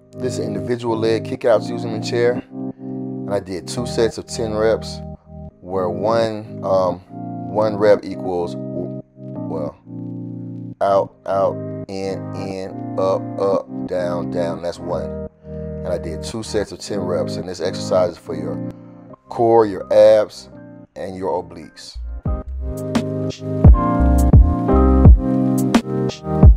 This is individual leg kickouts using the chair, and I did 2 sets of 10 reps, where one rep equals, well, out, out, in, up, down, down. That's 1. And I did 2 sets of 10 reps, and this exercise is for your core, your abs, and your obliques.